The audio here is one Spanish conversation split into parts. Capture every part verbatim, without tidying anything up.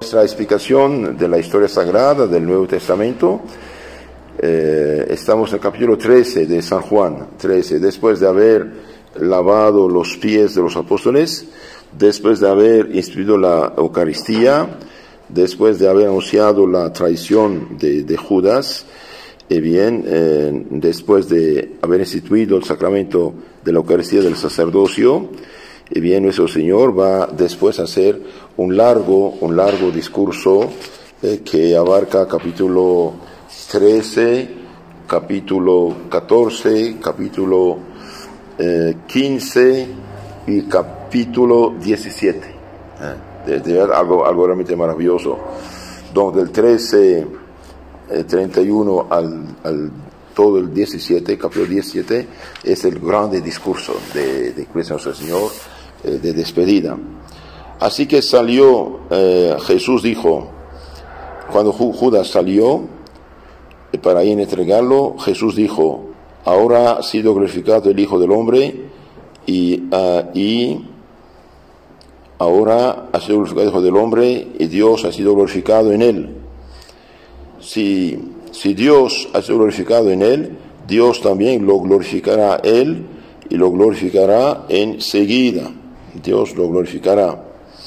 nuestra explicación de la historia sagrada del Nuevo Testamento, eh, estamos en el capítulo trece de San Juan, trece, después de haber lavado los pies de los apóstoles, después de haber instituido la Eucaristía, después de haber anunciado la traición de, de Judas, y bien, eh, después de haber instituido el sacramento de la Eucaristía del sacerdocio, y bien, nuestro Señor va después a hacer un largo, un largo discurso eh, que abarca capítulo trece, capítulo catorce, capítulo eh, quince y capítulo diecisiete. Eh, de, de algo, algo realmente maravilloso. Donde del trece, eh, treinta y uno al, al todo el diecisiete, capítulo diecisiete, es el grande discurso de, de Cristo nuestro Señor, eh, de despedida. Así que salió, eh, Jesús dijo, cuando Judas salió eh, para ir a entregarlo, Jesús dijo, ahora ha sido glorificado el Hijo del Hombre y, uh, y ahora ha sido glorificado el Hijo del Hombre y Dios ha sido glorificado en él. Si, si Dios ha sido glorificado en él, Dios también lo glorificará a él y lo glorificará enseguida. Dios lo glorificará.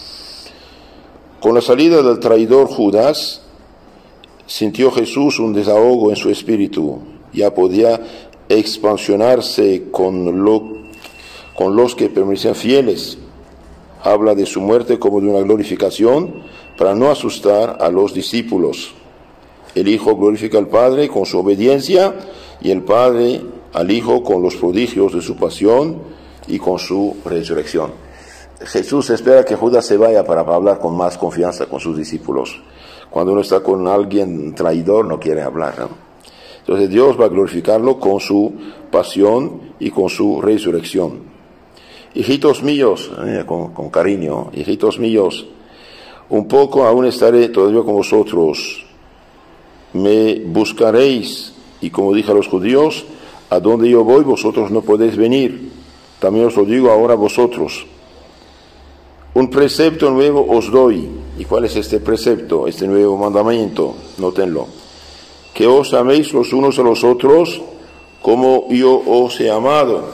Con la salida del traidor Judas, sintió Jesús un desahogo en su espíritu. Ya podía expansionarse con, lo, con los que permanecían fieles. Habla de su muerte como de una glorificación para no asustar a los discípulos. El Hijo glorifica al Padre con su obediencia y el Padre al Hijo con los prodigios de su pasión y con su resurrección. Jesús espera que Judas se vaya para hablar con más confianza con sus discípulos. Cuando uno está con alguien traidor no quiere hablar, ¿no? Entonces Dios va a glorificarlo con su pasión y con su resurrección. Hijitos míos, eh, con, con cariño, hijitos míos, un poco aún estaré todavía con vosotros. Me buscaréis, y como dije a los judíos, a donde yo voy vosotros no podéis venir. También os lo digo ahora a vosotros. Un precepto nuevo os doy. ¿Y cuál es este precepto, este nuevo mandamiento? Nótenlo. Que os améis los unos a los otros como yo os he amado.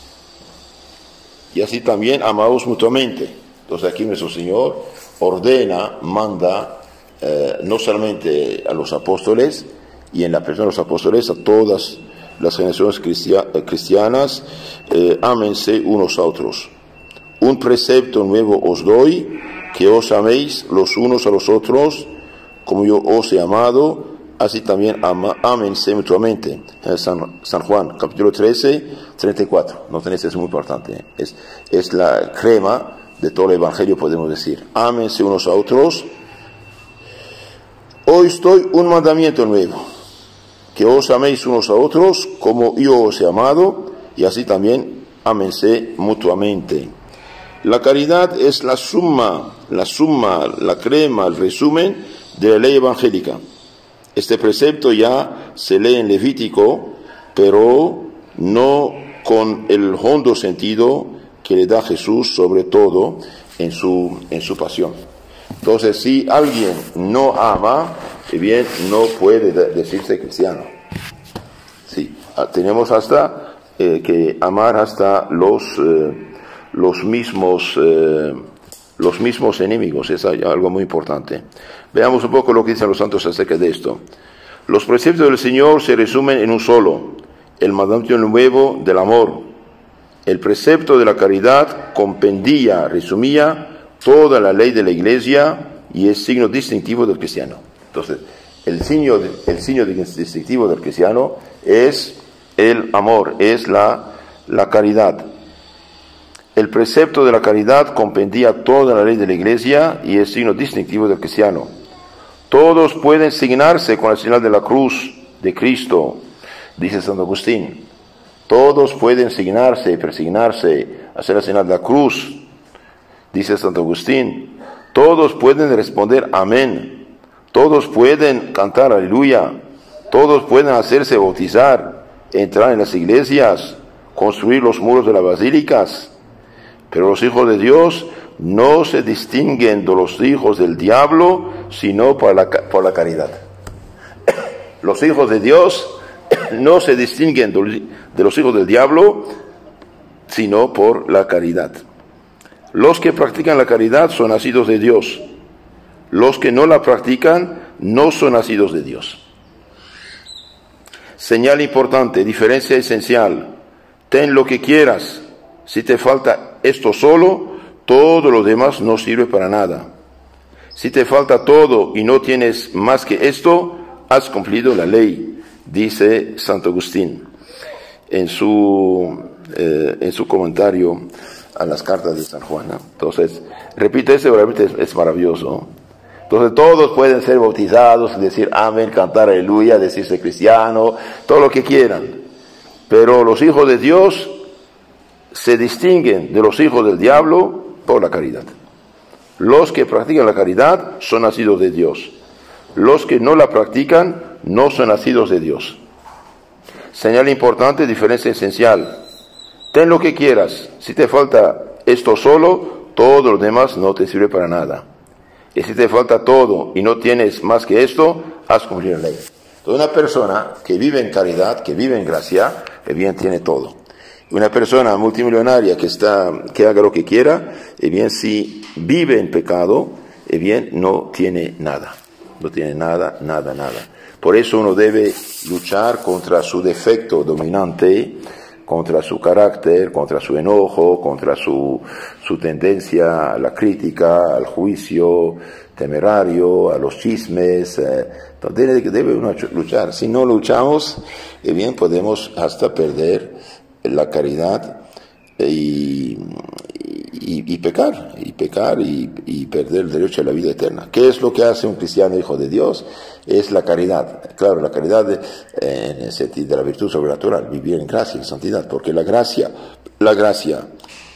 Y así también amaos mutuamente. Entonces aquí nuestro Señor ordena, manda, eh, no solamente a los apóstoles, y en la persona de los apóstoles a todas las generaciones cristia, eh, cristianas, eh, ámense unos a otros. Un precepto nuevo os doy, que os améis los unos a los otros, como yo os he amado, así también ama, ámense mutuamente. San, San Juan, capítulo trece, treinta y cuatro. No tenéis, es muy importante. Es, es la crema de todo el Evangelio, podemos decir. Ámense unos a otros. Hoy estoy un mandamiento nuevo, que os améis unos a otros, como yo os he amado, y así también ámense mutuamente. La caridad es la suma, la suma, la crema, el resumen de la ley evangélica. Este precepto ya se lee en Levítico, pero no con el hondo sentido que le da Jesús, sobre todo en su, en su pasión. Entonces, si alguien no ama, bien, no puede decirse cristiano. Sí, tenemos hasta eh, que amar hasta los... Eh, los mismos eh, los mismos enemigos. Es algo muy importante. Veamos un poco lo que dicen los santos acerca de esto. Los preceptos del Señor se resumen en un solo: el mandamiento nuevo del amor. El precepto de la caridad compendía, resumía toda la ley de la Iglesia y es signo distintivo del cristiano. Entonces, el signo, el signo distintivo del cristiano es el amor, es la, la caridad. El precepto de la caridad compendía toda la ley de la Iglesia y es signo distintivo del cristiano. Todos pueden signarse con la señal de la cruz de Cristo, dice Santo Agustín. Todos pueden signarse, persignarse, hacer la señal de la cruz, dice Santo Agustín. Todos pueden responder amén. Todos pueden cantar aleluya. Todos pueden hacerse bautizar, entrar en las iglesias, construir los muros de las basílicas. Pero los hijos de Dios no se distinguen de los hijos del diablo, sino por la, por la caridad. Los hijos de Dios no se distinguen de los hijos del diablo, sino por la caridad. Los que practican la caridad son nacidos de Dios. Los que no la practican no son nacidos de Dios. Señal importante, diferencia esencial. Ten lo que quieras. Si te falta esto solo, todo lo demás no sirve para nada. Si te falta todo y no tienes más que esto, has cumplido la ley, dice Santo Agustín en su, eh, en su comentario a las cartas de San Juan, ¿no? Entonces, repito, este realmente es, es maravilloso. Entonces todos pueden ser bautizados, decir amén, cantar aleluya, decirse cristiano, todo lo que quieran. Pero los hijos de Dios se distinguen de los hijos del diablo por la caridad. Los que practican la caridad son nacidos de Dios. Los que no la practican no son nacidos de Dios. Señal importante, diferencia esencial. Ten lo que quieras. Si te falta esto solo, todo lo demás no te sirve para nada. Y si te falta todo y no tienes más que esto, has cumplido la ley. Entonces, una persona que vive en caridad, que vive en gracia, eh bien tiene todo. Una persona multimillonaria que está, que haga lo que quiera, eh bien si vive en pecado, eh bien no tiene nada. No tiene nada, nada, nada. Por eso uno debe luchar contra su defecto dominante, contra su carácter, contra su enojo, contra su, su tendencia a la crítica, al juicio temerario, a los chismes. Eh, debe, debe uno luchar. Si no luchamos, eh bien podemos hasta perder la caridad y, y, y pecar, y pecar y, y perder el derecho a la vida eterna. ¿Qué es lo que hace un cristiano hijo de Dios? Es la caridad. Claro, la caridad eh, en el sentido de la virtud sobrenatural, vivir en gracia, en santidad, porque la gracia, la gracia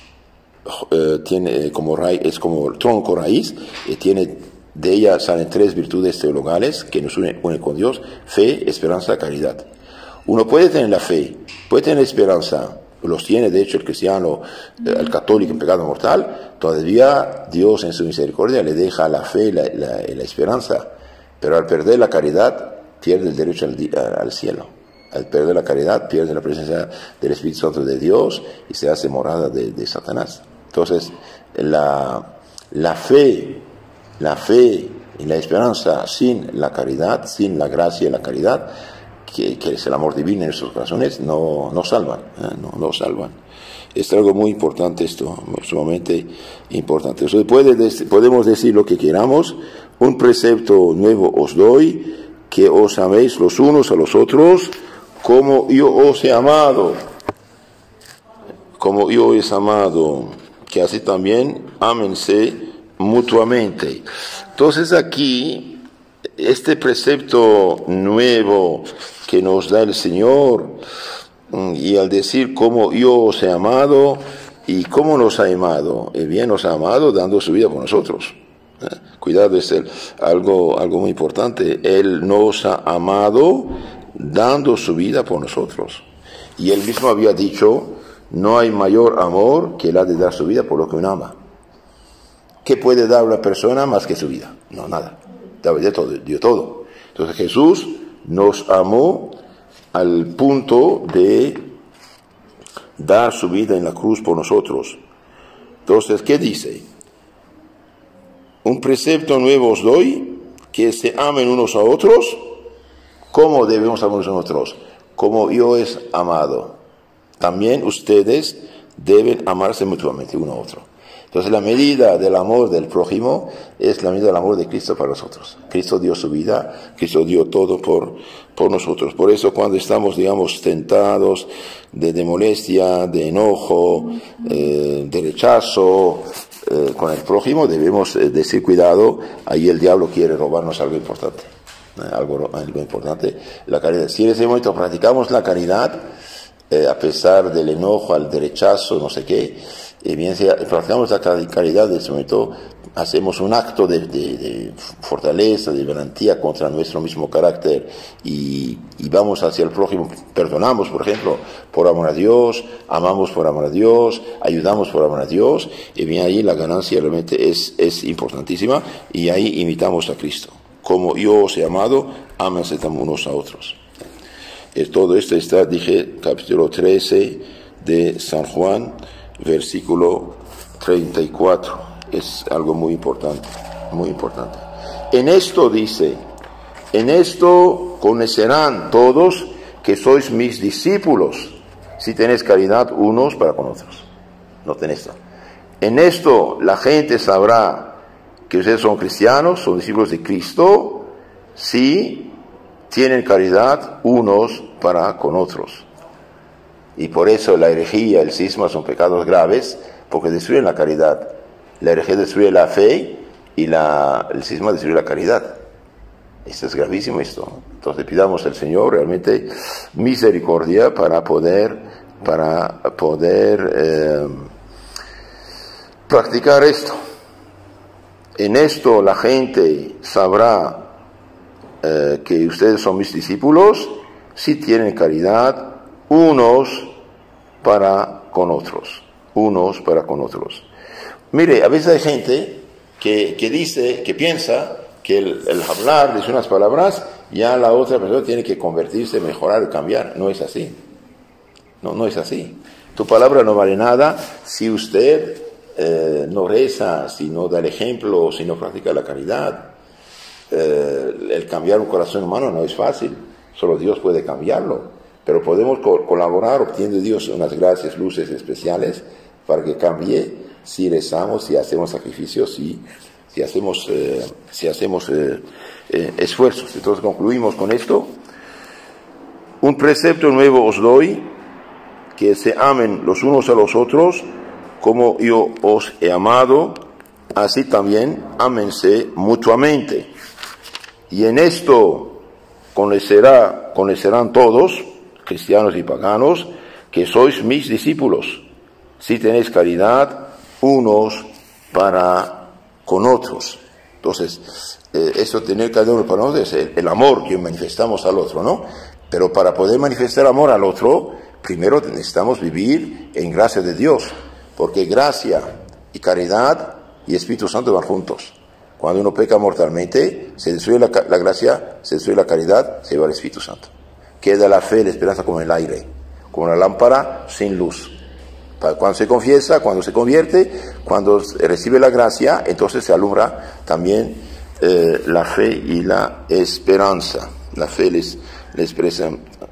eh, tiene como raíz, es como tronco raíz, y tiene, de ella salen tres virtudes teologales que nos unen, unen con Dios: fe, esperanza, caridad. Uno puede tener la fe, puede tener esperanza, los tiene de hecho el cristiano, el católico en pecado mortal, todavía Dios en su misericordia le deja la fe y la, la, la esperanza, pero al perder la caridad pierde el derecho al, al cielo. Al perder la caridad pierde la presencia del Espíritu Santo de Dios y se hace morada de, de Satanás. Entonces la, la fe, la fe y la esperanza sin la caridad, sin la gracia y la caridad, Que, que es el amor divino en nuestros corazones, no, no salvan, ¿eh? no, no salvan. Es algo muy importante esto, sumamente importante. Entonces, puede, podemos decir lo que queramos: un precepto nuevo os doy, que os améis los unos a los otros, como yo os he amado, como yo os he amado, que así también ámense mutuamente. Entonces aquí, este precepto nuevo que nos da el Señor, y al decir cómo yo os he amado, y cómo nos ha amado, eh bien nos ha amado dando su vida por nosotros. ¿Eh? Cuidado, es el, algo, algo muy importante. Él nos ha amado dando su vida por nosotros. Y él mismo había dicho: no hay mayor amor que el de dar su vida por lo que uno ama. ¿Qué puede dar una persona más que su vida? No, nada. Dio todo, dio todo. Entonces Jesús nos amó al punto de dar su vida en la cruz por nosotros. Entonces, ¿qué dice? Un precepto nuevo os doy, que se amen unos a otros. ¿Cómo debemos amarnos a nosotros? Como yo es amado. También ustedes deben amarse mutuamente uno a otro. Entonces la medida del amor del prójimo es la medida del amor de Cristo para nosotros. Cristo dio su vida, Cristo dio todo por, por nosotros. Por eso cuando estamos, digamos, tentados de, de molestia, de enojo, eh, de rechazo eh, con el prójimo, debemos eh, decir cuidado, ahí el diablo quiere robarnos algo importante. Eh, algo, algo importante, la caridad. Si en ese momento practicamos la caridad, eh, a pesar del enojo, al de rechazo, no sé qué, y bien, si practicamos la caridad de ese momento, hacemos un acto de, de, de fortaleza, de valentía contra nuestro mismo carácter y, y vamos hacia el prójimo, perdonamos, por ejemplo, por amor a Dios, amamos por amor a Dios, ayudamos por amor a Dios, y bien ahí la ganancia realmente es, es importantísima, y ahí imitamos a Cristo. Como yo os he amado, ámense también unos a otros. Eh, todo esto está, dije, capítulo trece de San Juan, versículo treinta y cuatro. Es algo muy importante, muy importante. En esto dice, en esto conocerán todos que sois mis discípulos, si tenéis caridad unos para con otros. Noten esto. En esto la gente sabrá que ustedes son cristianos, son discípulos de Cristo, si tienen caridad unos para con otros. Y por eso la herejía, el cisma son pecados graves, porque destruyen la caridad. La herejía destruye la fe y la, el cisma destruye la caridad. Esto es gravísimo esto. Entonces pidamos al Señor realmente misericordia para poder, para poder eh, practicar esto. En esto la gente sabrá eh, que ustedes son mis discípulos si tienen caridad unos para con otros. Unos para con otros. Mire, a veces hay gente que, que dice, que piensa que el, el hablar, decir unas palabras, ya la otra persona tiene que convertirse, mejorar, cambiar. No es así. No, no es así. Tu palabra no vale nada si usted eh, no reza, si no da el ejemplo, si no practica la caridad. Eh, el cambiar un corazón humano no es fácil. Solo Dios puede cambiarlo. Pero podemos co- colaborar obteniendo de Dios unas gracias, luces especiales para que cambie. Si rezamos, si hacemos sacrificios, si, si hacemos, eh, si hacemos eh, eh, esfuerzos. Entonces concluimos con esto. Un precepto nuevo os doy, que se amen los unos a los otros, como yo os he amado, así también ámense mutuamente. Y en esto conocerá, conocerán todos, cristianos y paganos, que sois mis discípulos, si tenéis caridad unos para con otros. Entonces, eh, eso tener cada uno para nosotros es el, el amor que manifestamos al otro, ¿no? Pero para poder manifestar amor al otro, primero necesitamos vivir en gracia de Dios, porque gracia y caridad y Espíritu Santo van juntos. Cuando uno peca mortalmente, se destruye la, la gracia, se destruye la caridad, se va el Espíritu Santo. Queda la fe y la esperanza como el aire, como una lámpara sin luz. Cuando se confiesa, cuando se convierte, cuando recibe la gracia, entonces se alumbra también eh, la fe y la esperanza. La fe les, les expresa.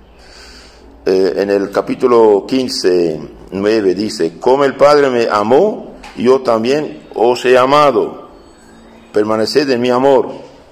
Eh, en el capítulo quince, nueve dice, como el Padre me amó, yo también os he amado. Permaneced en mi amor.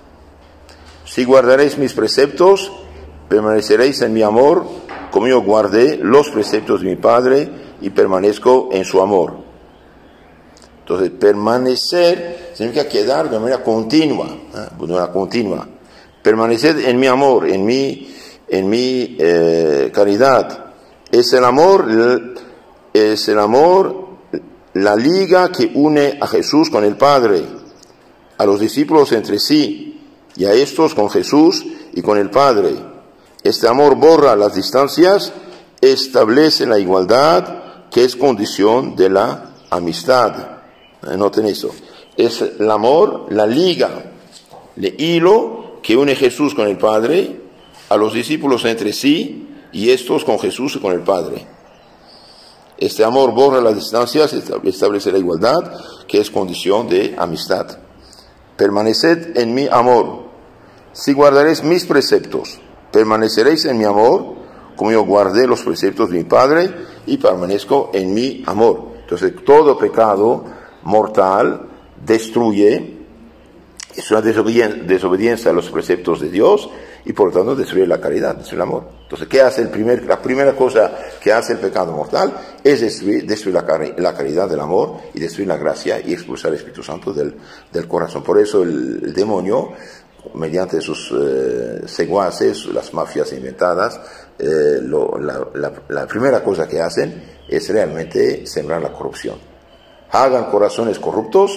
Si guardaréis mis preceptos, permaneceréis en mi amor, como yo guardé los preceptos de mi Padre y permanezco en su amor. Entonces, permanecer significa quedar de manera continua, ¿eh? de manera continua. Permaneced en mi amor, en mi, en mi eh, caridad. Es el amor, es el amor, la liga que une a Jesús con el Padre, a los discípulos entre sí, y a estos con Jesús y con el Padre. Este amor borra las distancias, establece la igualdad, que es condición de la amistad. Noten eso. Es el amor, la liga, el hilo que une Jesús con el Padre, a los discípulos entre sí, y estos con Jesús y con el Padre. Este amor borra las distancias, establece la igualdad, que es condición de amistad. Permaneced en mi amor. Si guardaréis mis preceptos, permaneceréis en mi amor, como yo guardé los preceptos de mi Padre y permanezco en mi amor. Entonces, todo pecado mortal destruye, es una desobediencia, desobediencia a los preceptos de Dios y por lo tanto destruye la caridad, destruye el amor. Entonces, ¿qué hace el primer, la primera cosa que hace el pecado mortal? Es destruir, destruir la, la caridad del amor y destruir la gracia y expulsar el Espíritu Santo del, del corazón. Por eso el, el demonio, mediante sus eh, secuaces, las mafias inventadas, eh, lo, la, la, la primera cosa que hacen es realmente sembrar la corrupción. Hagan corazones corruptos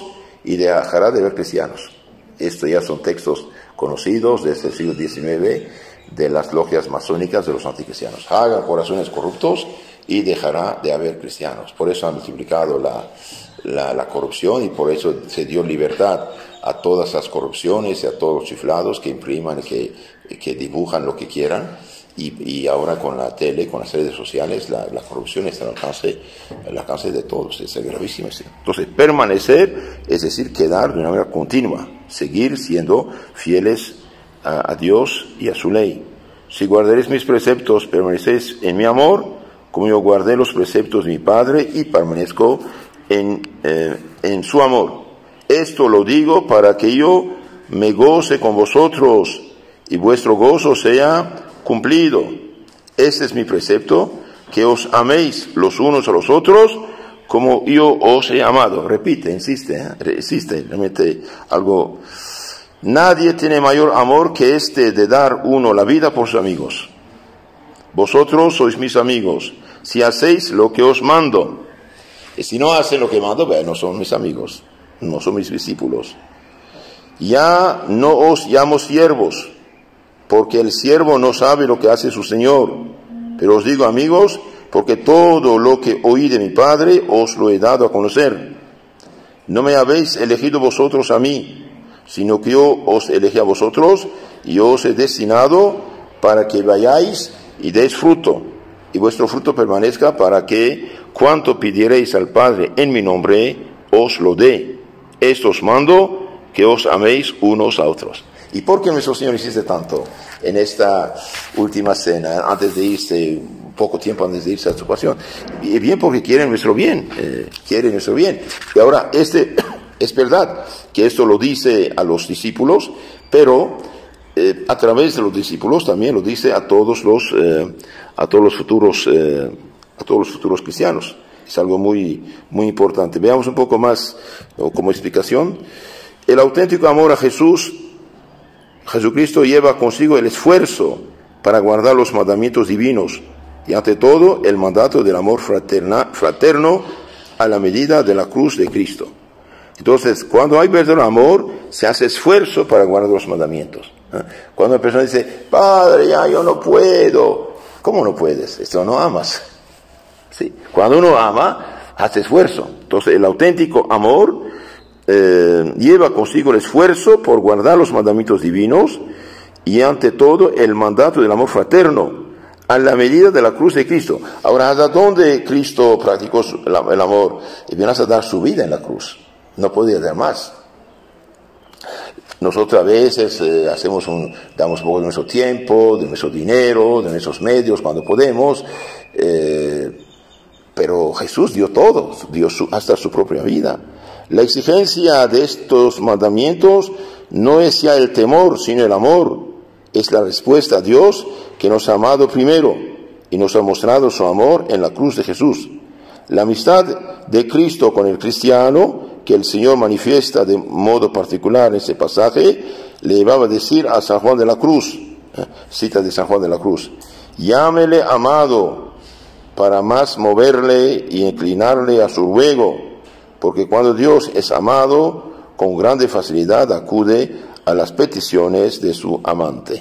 y dejará de haber cristianos. Estos ya son textos conocidos desde el siglo diecinueve de las logias masónicas de los anticristianos. Haga corazones corruptos y dejará de haber cristianos. Por eso han multiplicado la, la, la corrupción y por eso se dio libertad a todas las corrupciones y a todos los chiflados que impriman, que, que dibujan lo que quieran. Y, y ahora con la tele, con las redes sociales, la, la corrupción está al alcance, al alcance de todos. Es gravísimo. Entonces, permanecer, es decir, quedar de una manera continua, seguir siendo fieles a, a Dios y a su ley. Si guardaréis mis preceptos, permanecéis en mi amor, como yo guardé los preceptos de mi Padre y permanezco en, eh, en su amor. Esto lo digo para que yo me goce con vosotros y vuestro gozo sea cumplido. Este es mi precepto, que os améis los unos a los otros como yo os he amado. Repite, insiste, ¿eh? insiste, realmente algo. Nadie tiene mayor amor que este de dar uno la vida por sus amigos. Vosotros sois mis amigos, si hacéis lo que os mando. Y si no hacen lo que mando, bueno, no son mis amigos, no son mis discípulos. Ya no os llamo siervos, porque el siervo no sabe lo que hace su Señor. Pero os digo amigos, porque todo lo que oí de mi Padre os lo he dado a conocer. No me habéis elegido vosotros a mí, sino que yo os elegí a vosotros y os he destinado para que vayáis y deis fruto, y vuestro fruto permanezca, para que cuanto pidiereis al Padre en mi nombre, os lo dé. Esto os mando, que os améis unos a otros. ¿Y por qué nuestro Señor insiste tanto en esta última cena, antes de irse, poco tiempo antes de irse a su pasión? Y bien porque quiere nuestro bien, eh, quiere nuestro bien. Y ahora, este, es verdad que esto lo dice a los discípulos, pero eh, a través de los discípulos también lo dice a todos los, eh, a todos los futuros, eh, a todos los futuros cristianos. Es algo muy, muy importante. Veamos un poco más, o como explicación. El auténtico amor a Jesús Jesucristo lleva consigo el esfuerzo para guardar los mandamientos divinos y ante todo el mandato del amor fraterna, fraterno a la medida de la cruz de Cristo. Entonces, cuando hay verdadero amor, se hace esfuerzo para guardar los mandamientos. Cuando una persona dice, Padre, ya yo no puedo. ¿Cómo no puedes? Esto no amas. ¿Sí? Cuando uno ama, hace esfuerzo. Entonces, el auténtico amor Eh, lleva consigo el esfuerzo por guardar los mandamientos divinos y ante todo el mandato del amor fraterno a la medida de la cruz de Cristo. Ahora, ¿hasta dónde Cristo practicó el amor? Y viene a dar su vida en la cruz. No podía dar más. Nosotros a veces eh, hacemos un, damos un poco de nuestro tiempo, de nuestro dinero, de nuestros medios cuando podemos, eh, pero Jesús dio todo, dio su, hasta su propia vida. La exigencia de estos mandamientos no es ya el temor, sino el amor. Es la respuesta a Dios, que nos ha amado primero y nos ha mostrado su amor en la cruz de Jesús. La amistad de Cristo con el cristiano, que el Señor manifiesta de modo particular en ese pasaje, le llevaba a decir a San Juan de la Cruz, ¿eh? Cita de San Juan de la Cruz, llámele amado, para más moverle y inclinarle a su ruego, porque cuando Dios es amado, con grande facilidad acude a las peticiones de su amante.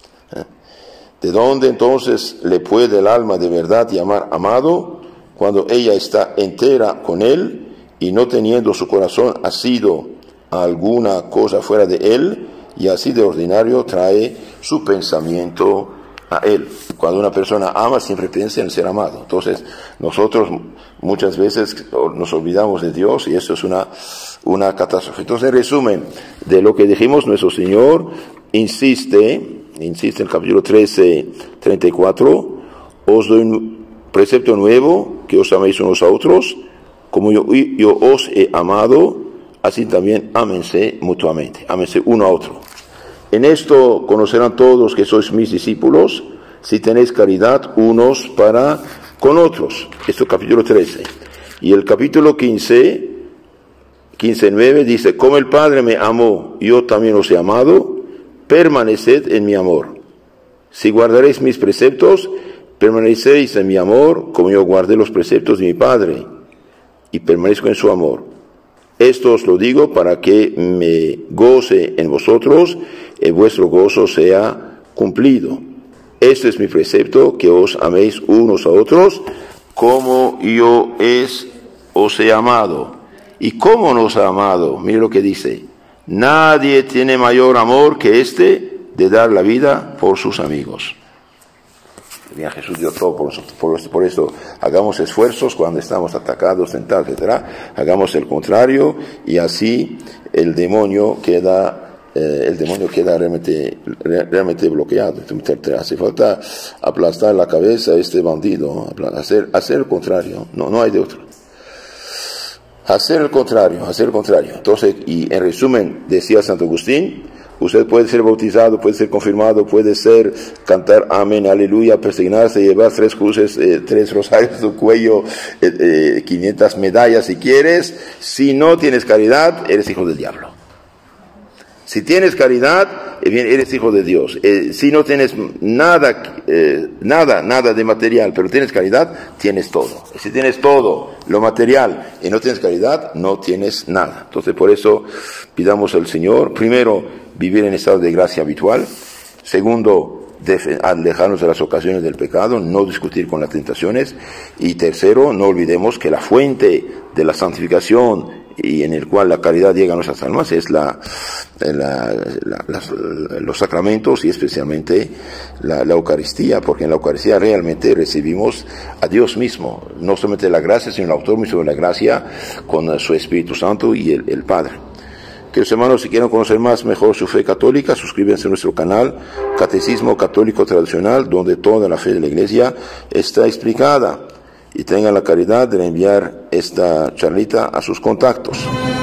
¿De dónde entonces le puede el alma de verdad llamar amado? Cuando ella está entera con él y no teniendo su corazón asido a alguna cosa fuera de él, y así de ordinario trae su pensamiento a él. Cuando una persona ama, siempre piensa en ser amado. Entonces, nosotros muchas veces nos olvidamos de Dios y eso es una, una catástrofe. Entonces, en resumen de lo que dijimos, nuestro Señor insiste, insiste en el capítulo trece, treinta y cuatro, os doy un precepto nuevo, que os améis unos a otros, como yo, yo os he amado, así también ámense mutuamente, ámense uno a otro. En esto conocerán todos que sois mis discípulos, si tenéis caridad unos para con otros. Esto es capítulo trece. Y el capítulo quince, quince nueve dice, como el Padre me amó, yo también os he amado, permaneced en mi amor. Si guardaréis mis preceptos, permaneceréis en mi amor, como yo guardé los preceptos de mi Padre, y permanezco en su amor. Esto os lo digo para que me goce en vosotros y vuestro gozo sea cumplido. Este es mi precepto, que os améis unos a otros, como yo es, os he amado. ¿Y cómo nos ha amado? Mire lo que dice. Nadie tiene mayor amor que este de dar la vida por sus amigos. Bien, Jesús dio todo por nosotros, por, por eso hagamos esfuerzos cuando estamos atacados, tentados, etcétera. Hagamos el contrario y así el demonio queda Eh, el demonio queda realmente, realmente bloqueado. Hace falta aplastar la cabeza a este bandido, hacer, hacer el contrario, no, no hay de otro. Hacer el contrario, hacer el contrario. Entonces, y en resumen, decía Santo Agustín, usted puede ser bautizado, puede ser confirmado, puede ser cantar amén, aleluya, persignarse, llevar tres cruces, eh, tres rosarios en su cuello, eh, eh, quinientas medallas si quieres. Si no tienes caridad, eres hijo del diablo. Si tienes caridad, eh, bien, eres hijo de Dios. Eh, si no tienes nada, eh, nada, nada de material, pero tienes caridad, tienes todo. Si tienes todo lo material y no tienes caridad, no tienes nada. Entonces, por eso pidamos al Señor, primero, vivir en estado de gracia habitual. Segundo, alejarnos de las ocasiones del pecado, no discutir con las tentaciones. Y tercero, no olvidemos que la fuente de la santificación y en el cual la caridad llega a nuestras almas es la, la, la, las, los sacramentos y especialmente la, la Eucaristía, porque en la Eucaristía realmente recibimos a Dios mismo, no solamente la gracia, sino el autor mismo de la gracia con su Espíritu Santo y el, el Padre. Queridos hermanos, si quieren conocer más mejor su fe católica, suscríbanse a nuestro canal Catecismo Católico Tradicional, donde toda la fe de la Iglesia está explicada. Y tengan la caridad de enviar esta charlita a sus contactos.